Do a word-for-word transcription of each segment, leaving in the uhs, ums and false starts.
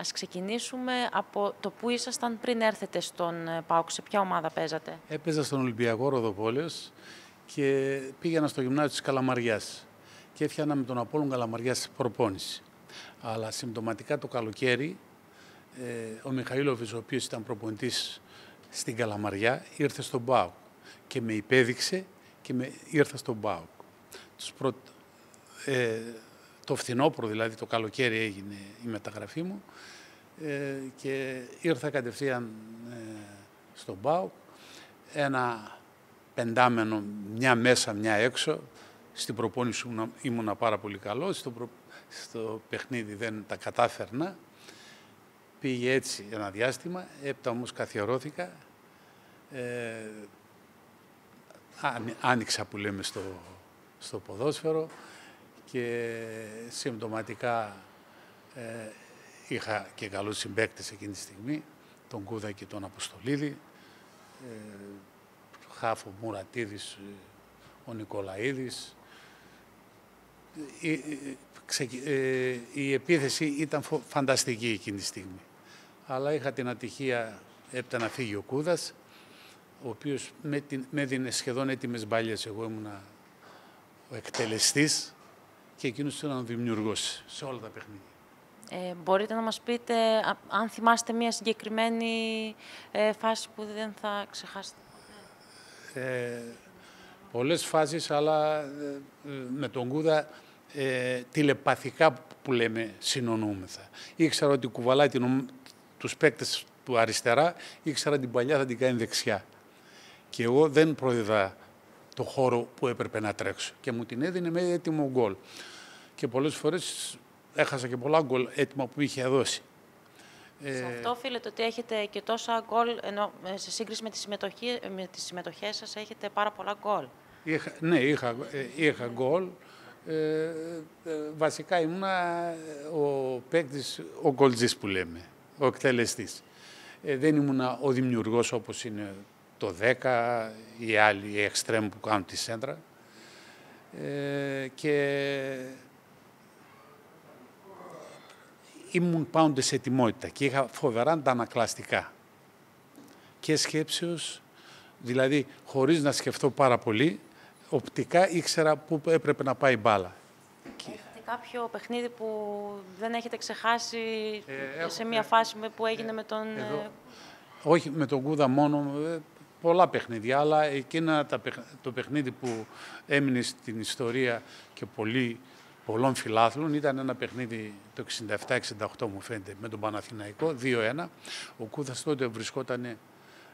Ας ξεκινήσουμε από το που ήσασταν πριν έρθετε στον ΠΑΟΚ. Σε ποια ομάδα παίζατε? Έπαιζα στον Ολυμπιακό Ροδοπόλεως και πήγαινα στο γυμνάσιο της Καλαμαριάς και έφτιανα με τον Απόλλων Καλαμαριάς προπόνηση. Αλλά συμπτωματικά το καλοκαίρι ε, ο Μιχαήλοβιτς, ο οποίος ήταν προπονητής στην Καλαμαριά, ήρθε στον ΠΑΟΚ και με υπέδειξε και με ήρθα στον ΠΑΟΚ. Προ... Ε, το φθινόπωρο, δηλαδή το καλοκαίρι, έγινε η μεταγραφή μου ε, και ήρθα κατευθείαν ε, στον ΠΑΟΚ. Ένα πεντάμενο, μια μέσα, μια έξω. Στην προπόνηση ήμουνα, ήμουνα πάρα πολύ καλό, στο, προ... στο παιχνίδι δεν τα κατάφερνα. Πήγε έτσι ένα διάστημα, έπειτα όμως καθιερώθηκα. Ε, άνοιξα που λέμε στο, στο ποδόσφαιρο και συμπτωματικά ε, είχα και καλούς συμπαίκτες εκείνη τη στιγμή, τον Κούδα και τον Αποστολίδη, ε, Χάφο Μουρατίδης, ο Νικολαίδης. Η, ε, η επίθεση ήταν φανταστική εκείνη τη στιγμή. Αλλά είχα την ατυχία έπειτα να φύγει ο Κούδας, ο οποίος με, την, με δίνε σχεδόν έτοιμες μπάλιες. Εγώ ήμουνα ο εκτελεστής και εκείνος ήταν ο δημιουργός σε όλα τα παιχνίδια. Ε, μπορείτε να μας πείτε αν θυμάστε μια συγκεκριμένη ε, φάση που δεν θα ξεχάσετε? Ε, πολλές φάσεις, αλλά ε, με τον Κούδα ε, τηλεπαθικά που λέμε συνονούμεθα. Ήξερα ότι κουβαλάει την, τους παίκτες του αριστερά, ήξερα την παλιά θα την κάνει δεξιά. Και εγώ δεν προείδα το χώρο που έπρεπε να τρέξω και μου την έδινε με έτοιμο γκολ. Και πολλές φορές έχασα και πολλά γκολ έτοιμα που είχε δώσει. Σε αυτό οφείλεται ότι έχετε και τόσα γκολ, ενώ σε σύγκριση με τις, συμμετοχή, με τις συμμετοχές σας έχετε πάρα πολλά γκολ. Είχα, ναι, είχα, είχα γκολ. Ε, ε, βασικά ήμουνα ο παίκτης, ο γκολτζής που λέμε, ο εκτελεστής. Ε, δεν ήμουνα ο δημιουργός όπως είναι το δέκα, οι άλλοι, οι εξτρέμ που κάνουν τη σέντρα. Ε, και ήμουν πάντοτε σε ετοιμότητα και είχα φοβερά αντανακλαστικά και σκέψεως, δηλαδή χωρίς να σκεφτώ πάρα πολύ, οπτικά ήξερα πού έπρεπε να πάει η μπάλα. Έχετε κάποιο παιχνίδι που δεν έχετε ξεχάσει ε, σε μια ε, φάση που έγινε ε, με τον... Εδώ, όχι με τον Κούδα μόνο, πολλά παιχνίδια, αλλά εκείνα τα, το παιχνίδι που έμεινε στην ιστορία και πολύ, πολλών φιλάθλων ήταν ένα παιχνίδι το εξήντα επτά εξήντα οκτώ μου φαίνεται με τον Παναθηναϊκό, δύο ένα. Ο Κούδας τότε βρισκόταν ε,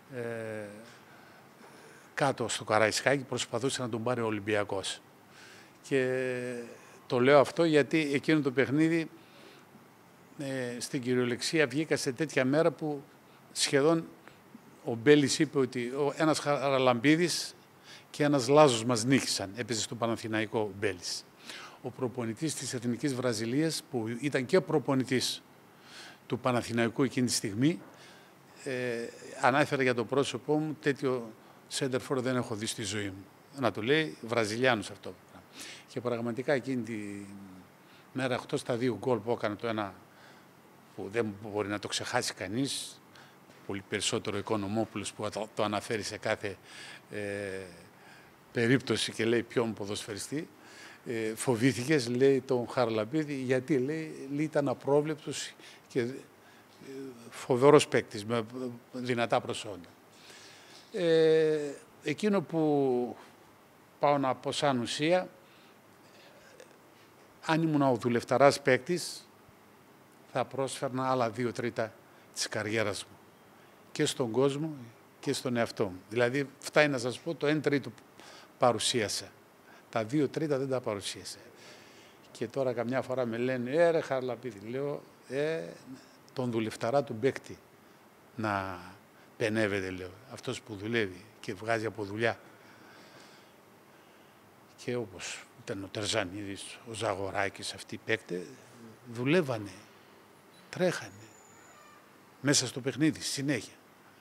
κάτω στο Καραϊσκάκι, προσπαθούσε να τον πάρει ο Ολυμπιακός. Και το λέω αυτό γιατί εκείνο το παιχνίδι ε, στην κυριολεξία βγήκα σε τέτοια μέρα που σχεδόν ο Μπέλης είπε ότι ένας Χαραλαμπίδης και ένας Λάζος μας νίκησαν. Έπαιζε στο Παναθηναϊκό ο Μπέλης. Ο προπονητής της Εθνικής Βραζιλίας, που ήταν και προπονητής του Παναθηναϊκού εκείνη τη στιγμή, ε, ανάφερε για το πρόσωπό μου, τέτοιο σέντερφορ δεν έχω δει στη ζωή μου. Να του λέει Βραζιλιάνος αυτό. Και πραγματικά εκείνη τη μέρα, οκτώ στα δύο γκολ που έκανε, το ένα που δεν μπορεί να το ξεχάσει κανείς, πολύ περισσότερο ο Οικονομόπουλος που το αναφέρει σε κάθε ε, περίπτωση και λέει ποιον ποδοσφαιριστή, ε, φοβήθηκες, λέει, τον Χαραλαμπίδη, γιατί λέει, λέει ήταν απρόβλεπτος και ε, φοβερός παίκτης με δυνατά προσόντα. Ε, εκείνο που πάω να πω σαν ουσία, αν ήμουν ο δουλευταράς παίκτης, θα πρόσφερνα άλλα δύο τρίτα της καριέρας μου. Και στον κόσμο και στον εαυτό μου. Δηλαδή, φτάνει να σας πω, το ένα τρίτο παρουσίασα. Τα δύο τρίτα δεν τα παρουσίασα. Και τώρα καμιά φορά με λένε, ε ρε Χαραλαμπίδη, λέω, ε, τον δουλευταρά του παίκτη να πενεύεται, λέω. Αυτός που δουλεύει και βγάζει από δουλειά. Και όπως ήταν ο Τερζανίδης, ο Ζαγοράκης, αυτοί οι παίκτες, δουλεύανε, τρέχανε μέσα στο παιχνίδι, συνέχεια.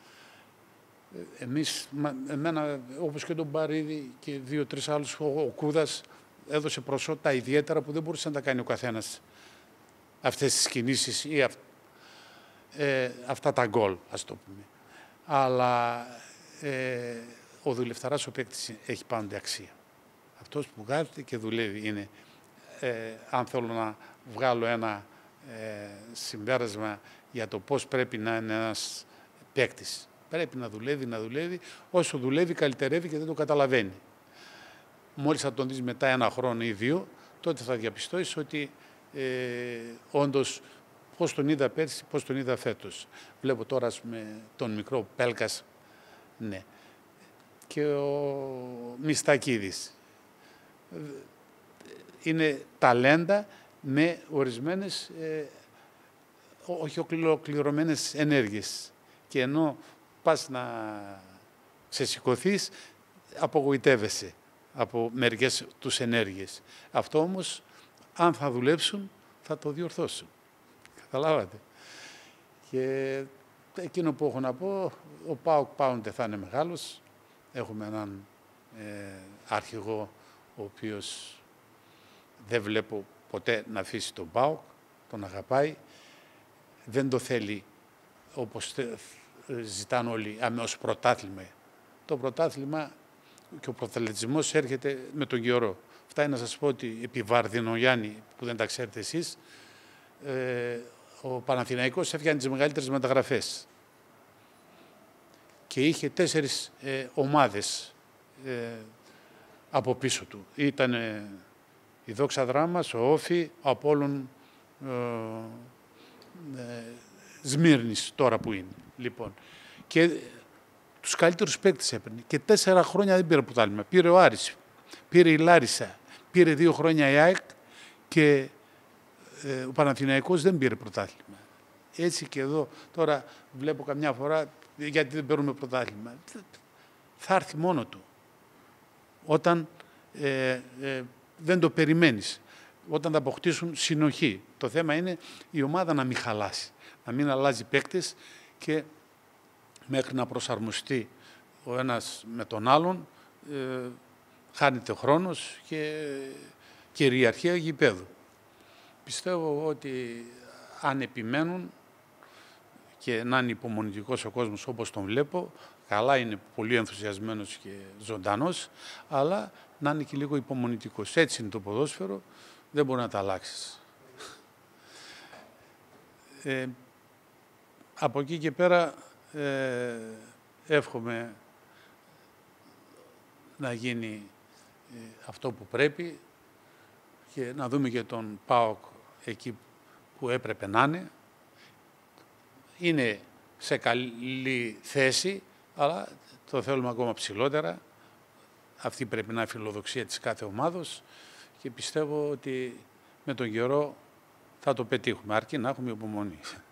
Εμείς, εμένα, όπως και τον Παρίδη και δύο-τρεις άλλους, ο, ο Κούδας έδωσε προσώτα ιδιαίτερα που δεν μπορούσε να τα κάνει ο καθένας αυτές τις κινήσεις ή αυ, ε, αυτά τα γκολ, ας το πούμε. Αλλά ε, ο δουλευταράς ο παίκτης έχει πάντοτε αξία. Αυτός που βγάζεται και δουλεύει είναι, ε, αν θέλω να βγάλω ένα ε, συμπέρασμα για το πώς πρέπει να είναι ένας παίκτης. Πρέπει να δουλεύει, να δουλεύει, όσο δουλεύει καλυτερεύει και δεν το καταλαβαίνει. Μόλις θα τον δεις μετά ένα χρόνο ή δύο, τότε θα διαπιστώσεις ότι ε, όντως πώς τον είδα πέρσι, πώς τον είδα φέτος. Βλέπω τώρα με τον μικρό Πέλκας, ναι, και ο Μιστακίδης. Είναι ταλέντα με ορισμένες, ε, όχι ολοκληρωμένες ενέργειες. Και ενώ πας να ξεσηκωθείς, απογοητεύεσαι από μερικές τους ενέργειες. Αυτό όμως, αν θα δουλέψουν, θα το διορθώσουν. Καταλάβατε. Και εκείνο που έχω να πω, ο ΠΑΟΚ πάντοτε θα είναι μεγάλος. Έχουμε έναν ε, αρχηγό, ο οποίος δεν βλέπω ποτέ να αφήσει τον ΠΑΟΚ, τον αγαπάει. Δεν το θέλει, όπως ζητάνε όλοι, αμέσως πρωτάθλημα. Το πρωτάθλημα και ο προθελετισμός έρχεται με τον καιρό. Φτάνει να σας πω ότι επί Βαρδινογιάννη, που δεν τα ξέρετε εσείς, ε, ο Παναθηναϊκός έφτιανε τις μεγαλύτερες μεταγραφές και είχε τέσσερις ε, ομάδες ε, από πίσω του. Ήταν ε, η Δόξα Δράμας, ο Όφη, ο Απόλλων ε, ε, Σμύρνης, τώρα που είναι. Λοιπόν, και τους καλύτερους παίκτες έπαιρνε. Και τέσσερα χρόνια δεν πήρε πρωτάθλημα. Πήρε ο Άρης, πήρε η Λάρισα, πήρε δύο χρόνια η ΑΕΚ και ε, ο Παναθηναϊκός δεν πήρε πρωτάθλημα. Έτσι και εδώ τώρα βλέπω καμιά φορά γιατί δεν παίρνουμε πρωτάθλημα. Θα έρθει μόνο του. Όταν ε, ε, δεν το περιμένεις. Όταν θα αποκτήσουν συνοχή. Το θέμα είναι η ομάδα να μην χαλάσει. Να μην αλλάζει παίκτες και μέχρι να προσαρμοστεί ο ένας με τον άλλον, ε, χάνεται ο χρόνος και κυριαρχία γηπέδου. Πιστεύω ότι αν επιμένουν και να είναι υπομονητικός ο κόσμος όπως τον βλέπω, καλά είναι πολύ ενθουσιασμένος και ζωντανός, αλλά να είναι και λίγο υπομονητικός. Έτσι είναι το ποδόσφαιρο, δεν μπορεί να τα αλλάξεις. Ε, από εκεί και πέρα ε, εύχομαι να γίνει ε, αυτό που πρέπει και να δούμε και τον ΠΑΟΚ εκεί που έπρεπε να είναι. Είναι σε καλή θέση, αλλά το θέλουμε ακόμα ψηλότερα. Αυτή πρέπει να είναι η φιλοδοξία της κάθε ομάδος και πιστεύω ότι με τον καιρό θα το πετύχουμε, αρκεί να έχουμε υπομονή.